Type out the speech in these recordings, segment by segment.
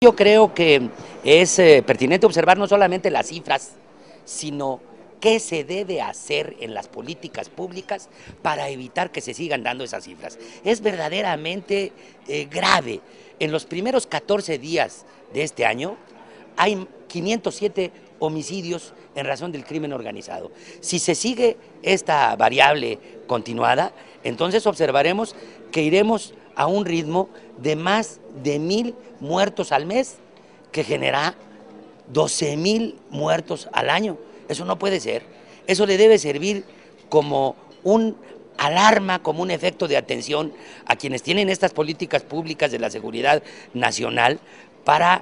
yo creo que es pertinente observar no solamente las cifras, sino qué se debe hacer en las políticas públicas para evitar que se sigan dando esas cifras. Es verdaderamente grave. En los primeros 14 días de este año hay 507 homicidios en razón del crimen organizado. Si se sigue esta variable continuada, entonces observaremos que iremos a un ritmo de más de 1,000 muertos al mes, que genera 12,000 muertos al año. Eso no puede ser. Eso le debe servir como un alarma, como un efecto de atención a quienes tienen estas políticas públicas de la seguridad nacional para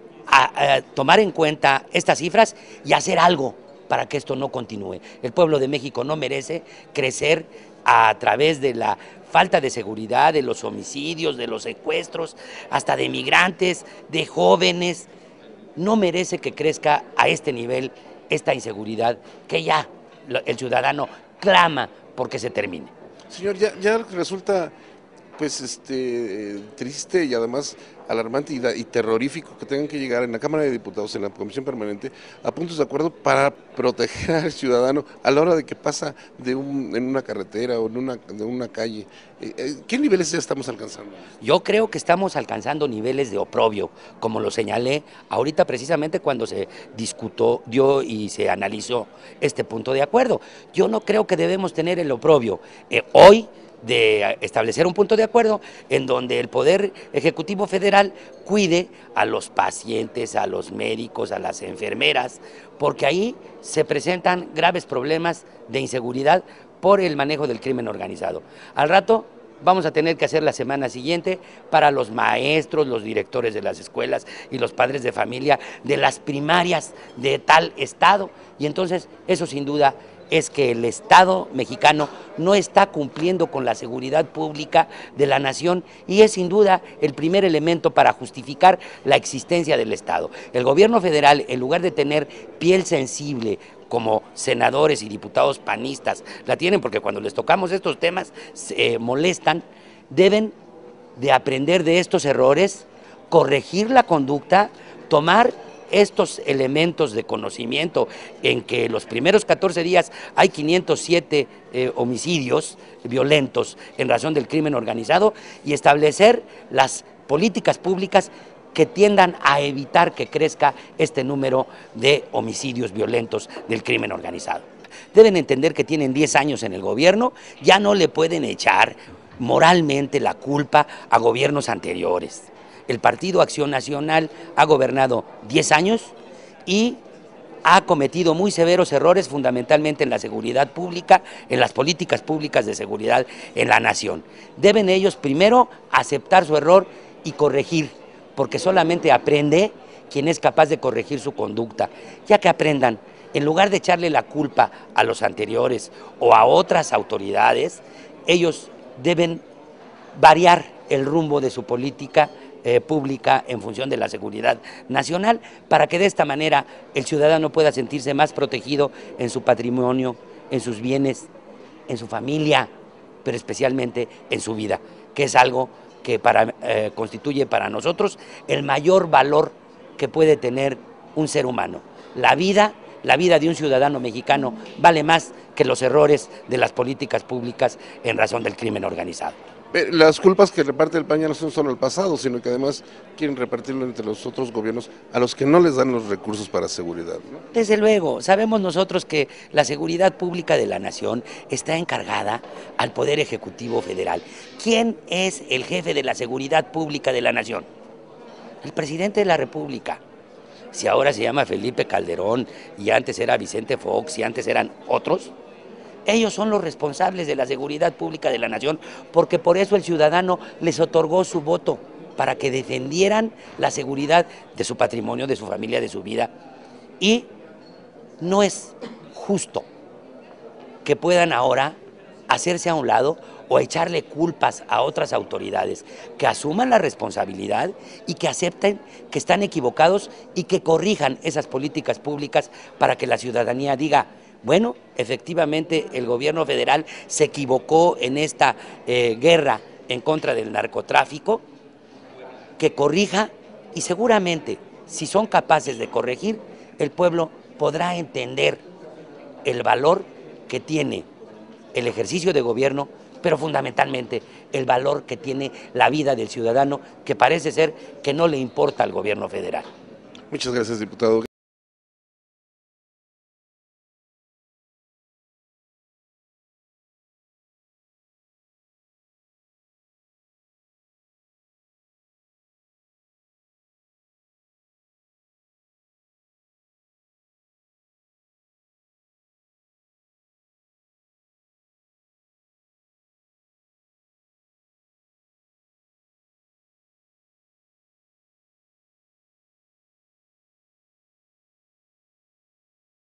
tomar en cuenta estas cifras y hacer algo para que esto no continúe. El pueblo de México no merece crecer a través de la falta de seguridad, de los homicidios, de los secuestros, hasta de migrantes, de jóvenes. No merece que crezca a este nivel esta inseguridad que ya el ciudadano clama porque se termine. Señor, ya resulta pues triste y además alarmante y terrorífico que tengan que llegar en la Cámara de Diputados, en la Comisión Permanente, a puntos de acuerdo para proteger al ciudadano a la hora de que pasa en una carretera o de una calle. ¿Qué niveles ya estamos alcanzando? Yo creo que estamos alcanzando niveles de oprobio, como lo señalé ahorita precisamente cuando se discutió y se analizó este punto de acuerdo. Yo no creo que debemos tener el oprobio. Hoy de establecer un punto de acuerdo en donde el Poder Ejecutivo Federal cuide a los pacientes, a los médicos, a las enfermeras, porque ahí se presentan graves problemas de inseguridad por el manejo del crimen organizado. Al rato vamos a tener que hacer la semana siguiente para los maestros, los directores de las escuelas y los padres de familia de las primarias de tal estado, y entonces eso sin duda es que el Estado mexicano no está cumpliendo con la seguridad pública de la nación y es sin duda el primer elemento para justificar la existencia del Estado. El gobierno federal, en lugar de tener piel sensible como senadores y diputados panistas la tienen, porque cuando les tocamos estos temas se molestan, deben de aprender de estos errores, corregir la conducta, tomar estos elementos de conocimiento en que los primeros 14 días hay 507 homicidios violentos en razón del crimen organizado y establecer las políticas públicas que tiendan a evitar que crezca este número de homicidios violentos del crimen organizado. Deben entender que tienen 10 años en el gobierno, ya no le pueden echar moralmente la culpa a gobiernos anteriores. El Partido Acción Nacional ha gobernado 10 años y ha cometido muy severos errores, fundamentalmente en la seguridad pública, en las políticas públicas de seguridad en la nación. Deben ellos primero aceptar su error y corregir, porque solamente aprende quien es capaz de corregir su conducta. Ya que aprendan, en lugar de echarle la culpa a los anteriores o a otras autoridades, ellos deben variar el rumbo de su política pública en función de la seguridad nacional, para que de esta manera el ciudadano pueda sentirse más protegido en su patrimonio, en sus bienes, en su familia, pero especialmente en su vida, que es algo que constituye para nosotros el mayor valor que puede tener un ser humano. La vida de un ciudadano mexicano vale más que los errores de las políticas públicas en razón del crimen organizado. Las culpas que reparte el PAN ya no son solo el pasado, sino que además quieren repartirlo entre los otros gobiernos a los que no les dan los recursos para seguridad, ¿no? Desde luego, sabemos nosotros que la seguridad pública de la nación está encargada al Poder Ejecutivo Federal. ¿Quién es el jefe de la seguridad pública de la nación? El presidente de la República. Si ahora se llama Felipe Calderón y antes era Vicente Fox y antes eran otros, ellos son los responsables de la seguridad pública de la nación, porque por eso el ciudadano les otorgó su voto, para que defendieran la seguridad de su patrimonio, de su familia, de su vida. Y no es justo que puedan ahora hacerse a un lado o echarle culpas a otras autoridades, que asuman la responsabilidad y que acepten que están equivocados y que corrijan esas políticas públicas para que la ciudadanía diga: bueno, efectivamente el gobierno federal se equivocó en esta guerra en contra del narcotráfico, que corrija Y seguramente, si son capaces de corregir, el pueblo podrá entender el valor que tiene el ejercicio de gobierno, pero fundamentalmente el valor que tiene la vida del ciudadano, que parece ser que no le importa al gobierno federal. Muchas gracias, diputado.